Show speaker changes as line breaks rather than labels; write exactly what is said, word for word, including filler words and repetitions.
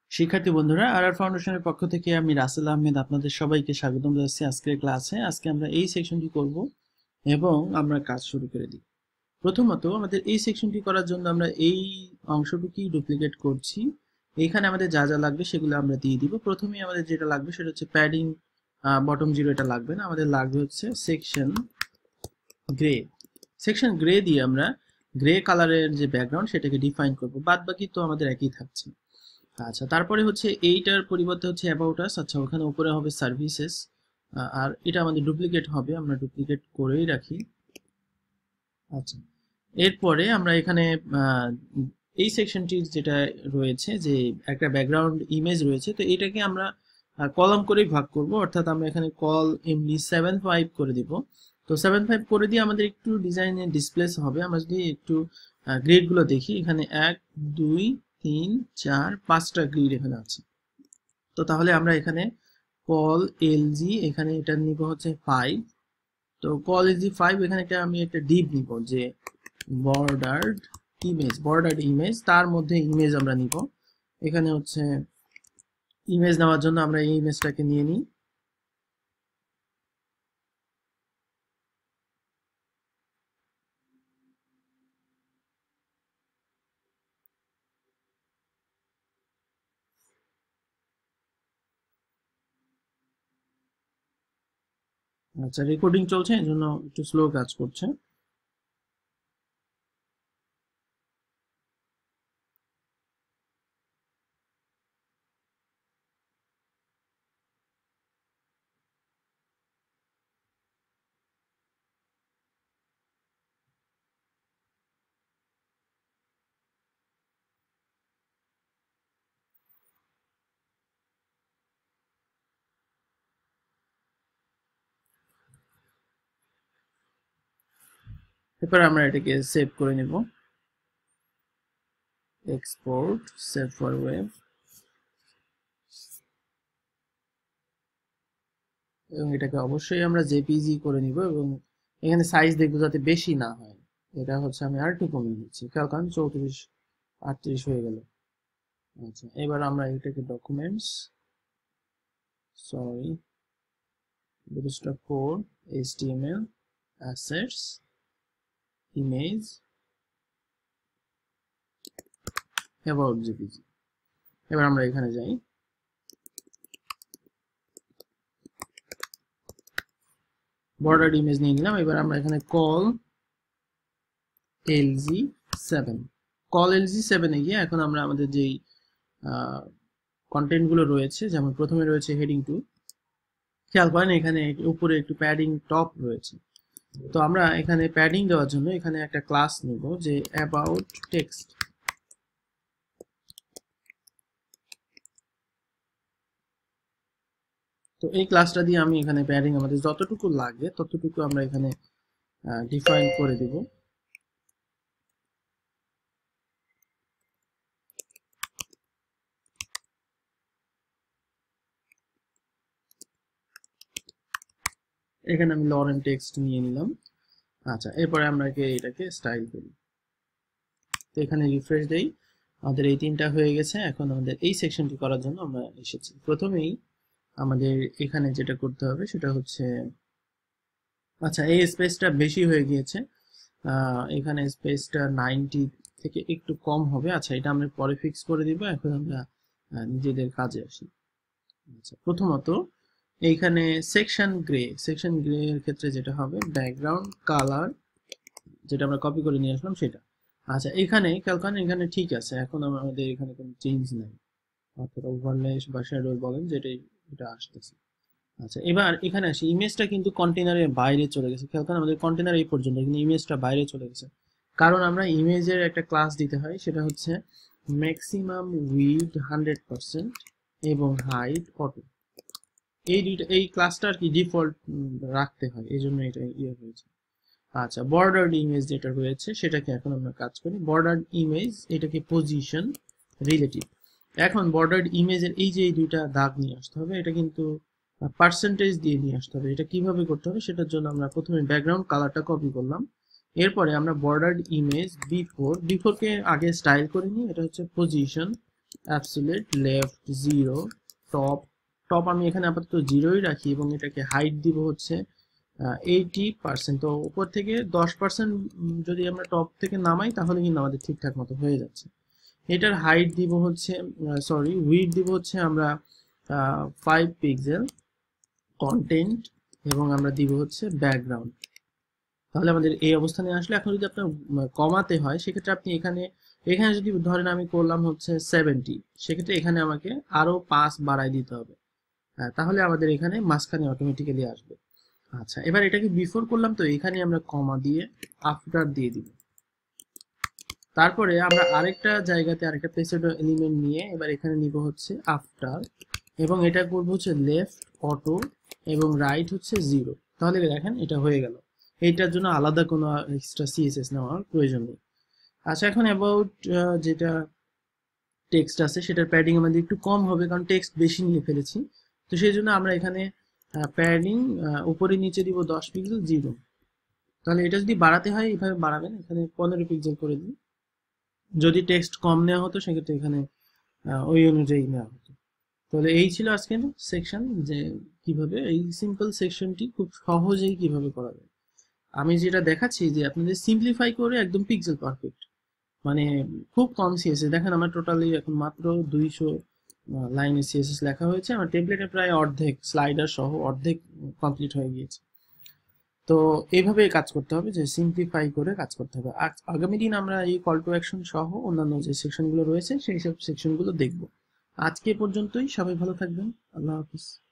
শিক্ষার্থী বন্ধুরা, আর আর ফাউন্ডেশনের পক্ষ থেকে আমি রাসেল আহমেদ আপনাদের সবাইকে স্বাগতম জানাচ্ছি আজকের ক্লাসে। আজকে আমরা এই সেকশনটি করব এবং আমরা কাজ শুরু করে দিই। প্রথমত আমাদের এই সেকশনটি করার জন্য আমরা এই অংশটুকুই ডুপ্লিকেট করছি। এইখানে আমাদের যা যা লাগবে সেগুলো আমরা দিয়ে দিব। প্রথমেই আমাদের যেটা লাগবে সেটা হচ্ছে প্যাডিং বটম জিরো, এটা লাগবে না, আমাদের লাগবে হচ্ছে সেকশন গ্রে। সেকশন গ্রে দিয়ে আমরা গ্রে কালারের যে ব্যাকগ্রাউন্ড সেটাকে ডিফাইন করব, বাদ বাকি তো আমাদের একই থাকছে। আচ্ছা, তারপরে হচ্ছে এইটার পরিবর্তে হচ্ছে অ্যাবাউট আস। আচ্ছা, ওখানে উপরে হবে সার্ভিসেস, আর এটা আমাদের ডুপ্লিকেট হবে, আমরা ডুপ্লিকেট করেই রাখি। আচ্ছা, এরপরে আমরা এখানে এই সেকশনটির যেটা রয়েছে যে একটা ব্যাকগ্রাউন্ড ইমেজ রয়েছে, তো এটাকে আমরা কলাম করেই ভাগ করব, অর্থাৎ আমরা এখানে কল এমডি সেভেন ফাইভ করে দিব। তো সেভেন ফাইভ করে দিয়ে আমাদের একটু ডিজাইনের ডিসপ্লেস হবে। আমরা যদি একটু গ্রিডগুলো দেখি, এখানে এক দুই তিন চার পাঁচটা গ্রিড এখানে আছে। তো তাহলে আমরা এখানে কল এলজি, এখানে এটা নিব হচ্ছে ফাইভ। তো কল এলজি ফাইভ, এখানে একটা আমি একটা ডিপ নিব যে বর্ডার্ড ইমেজ, বর্ডার্ড ইমেজ, তার মধ্যে ইমেজ আমরা নিব। এখানে হচ্ছে ইমেজ নেওয়ার জন্য আমরা এই ইমেজটাকে নিয়ে নিই। আচ্ছা, রেকর্ডিং চলছে, এই জন্য একটু স্লো কাজ করছে। এরপর আমরা এটাকে সেভ করে নেব, এক্সপোর্ট, সেভ ফর ওয়েব, এবং এটাকে অবশ্যই আমরা জেপিজি করে নিব। এবং এখানে সাইজ দেখবো যাতে বেশি না হয়, এটা হচ্ছে আমি আর একটু কমিয়ে দিচ্ছি, কারণ চৌত্রিশ আটত্রিশ হয়ে গেল। আচ্ছা, এবার আমরা এটাকে documents, sorry, bootstrap four, html, assets, image, about jpg। এবার আমরা এখানে যাই, বর্ডার ইমেজ নিয়ে নিলাম। এবার আমরা এখানে col LG seven, col LG seven এ গিয়ে এখন আমরা আমাদের যেই কন্টেন্ট গুলো রয়েছে, যেমন প্রথমে রয়েছে হেডিং টু, খেয়াল করেন এখানে উপরে একটু প্যাডিং টপ রয়েছে। তো আমরা এখানে প্যাডিং দেওয়ার জন্য এখানে একটা ক্লাস নিব যে অ্যাবাউট টেক্সট। তো এই ক্লাসটা দিয়ে আমি এখানে প্যাডিং আমাদের যতটুকু লাগে ততটুকু আমরা এখানে ডিফাইন করে দেব। এখানে আমি লরেন টেক্সট নিয়ে নিলাম। আচ্ছা, এরপরে আমরা এটাকে স্টাইল করি। তো এখানে রিফ্রেশ দেই, আমাদের এই তিনটা হয়ে গেছে। এখন আমাদের এই সেকশনটি করার জন্য আমরা এসেছি। প্রথমেই আমাদের এখানে যেটা করতে হবে সেটা হচ্ছে, আচ্ছা এই স্পেসটা বেশি হয়ে গিয়েছে, এখানে স্পেসটা নাইনটি থেকে একটু কম হবে। আচ্ছা, এটা আমরা পরে ফিক্স করে দিব, এখন আমরা নিজেদের কাজে আসি। আচ্ছা, প্রথমত এইখানে সেকশন গ্রে, সেকশন গ্রে এর ক্ষেত্রে যেটা হবে ব্যাকগ্রাউন্ড কালার, যেটা আমরা কপি করে নিয়ে আসলাম সেটা। আচ্ছা, এখানে ক্যালকান এখানে ঠিক আছে, এখন আমাদের এখানে কোনো চেঞ্জ নাই, অর্থাৎ ওভারলে বা শ্যাডো বলেন যেটা, এটা আসতেছে। আচ্ছা, এবার এখানে আসি, ইমেজটা কিন্তু কন্টেনারের বাইরে চলে গেছে। খেয়াল করেন আমাদের কন্টেনার এই পর্যন্ত, কিন্তু ইমেজটা বাইরে চলে গেছে, কারণ আমরা ইমেজের একটা ক্লাস দিতে হয়, সেটা হচ্ছে ম্যাক্সিমাম উইডথ হান্ড্রেড পার্সেন্ট এবং হাইট অটো। এই দুইটা, এই ক্লাসটা আর কি ডিফল্ট রাখতে হয়, এই জন্য এটা ইয়ে হয়েছে। আচ্ছা, বর্ডার্ড ইমেজ যেটা রয়েছে সেটাকে এখন আমরা কাজ করি। বর্ডার্ড ইমেজ, এটাকে পজিশন রিলেটিভ। এখন বর্ডার্ড ইমেজের এই যে এই দুইটা দাগ নিয়ে আসতে হবে, এটা কিন্তু পার্সেন্টেজ দিয়ে নিয়ে আসতে হবে। এটা কিভাবে করতে হবে সেটার জন্য আমরা প্রথমে ব্যাকগ্রাউন্ড কালারটা কপি করলাম, এরপরে আমরা বর্ডার্ড ইমেজ বিফোর, বিফোরকে আগে স্টাইল করে নিই, এটা হচ্ছে position absolute left zero top top আমি এখানে আপাতত জিরোই রাখি এবং এটাকে হাইট দিব হচ্ছে এইটি পার্সেন্ট। তো উপর থেকে দশ পার্সেন্ট যদি আমরা টপ থেকে নামাই তাহলে কিন্তু আমাদের ঠিকঠাক মতো হয়ে যাচ্ছে। এটার হাইট দিব হচ্ছে সরি উইডথ দিব হচ্ছে আমরা ফাইভ পিক্সেল কন্টেন্ট এবং আমরা দিব হচ্ছে ব্যাকগ্রাউন্ড। তাহলে আমাদের এই অবস্থানে আসলে এখন যদি আপনার কমাতে হয় সেক্ষেত্রে আপনি এখানে এখানে যদি ধরেন আমি করলাম হচ্ছে সেভেন্টি, সেক্ষেত্রে এখানে আমাকে আরো পাঁচ বাড়াই দিতে হবে। হ্যাঁ, তাহলে আমাদের এখানে মাঝখানে অটোমেটিক্যালি আসবে। আচ্ছা, এবার এটাকে বিফোর করলাম, তো এখানে আমরা কমা দিয়ে আফটার দিয়ে দিব। তারপরে আমরা আরেকটা জায়গাতে আরেকটা প্লেসেড এলিমেন্ট নিয়ে এবার এখানে নিব হচ্ছে আফটার এবং এটা করব হচ্ছে লেফট অটো এবং রাইট হচ্ছে জিরো। তাহলে দেখেন এটা হয়ে গেল। এইটার জন্য আলাদা কোনো এক্সট্রা সিএসএস নেওয়ার প্রয়োজন নেই। আচ্ছা, এখন অ্যাবাউট যেটা টেক্সট আছে সেটার প্যাডিং আমাদের একটু কম হবে কারণ টেক্সট বেশি নিয়ে ফেলেছি। তো সেই জন্য আমরা এখানে প্যাডিং উপরে নিচে দিব দশ পিক্সেল জিরো। তাহলে এটা যদি বাড়াতে হয় এইভাবে বাড়াবেন, এখানে পনেরো পিক্সেল করে দিন। যদি টেক্সট কম নেওয়া হতো সেক্ষেত্রে এখানে ওই অনুযায়ী নেওয়া হতো। তাহলে এই ছিল আজকের সেকশন, যে কিভাবে এই সিম্পল সেকশনটি খুব সহজেই কিভাবে করা যায়। আমি যেটা দেখাচ্ছি যে আপনাদের সিম্পলিফাই করে একদম পিক্সেল পারফেক্ট, মানে খুব কম সিএসএস। দেখেন আমার টোটালি এখন মাত্র দুইশো লাইনে সিএসএস লেখা হয়েছে, আমার টেমপ্লেটে প্রায় অর্ধেক স্লাইডার সহ অর্ধেক কমপ্লিট হয়ে গিয়েছে। তো এইভাবে কাজ করতে হবে, যে সিম্পলিফাই করে কাজ করতে হবে। আগামী দিন আমরা এই কল টু অ্যাকশন সহ অন্যান্য যে সেকশনগুলো রয়েছে সেই সব সেকশনগুলো দেখব। আজকে পর্যন্তই, সবাই ভালো থাকবেন, আল্লাহ হাফিজ।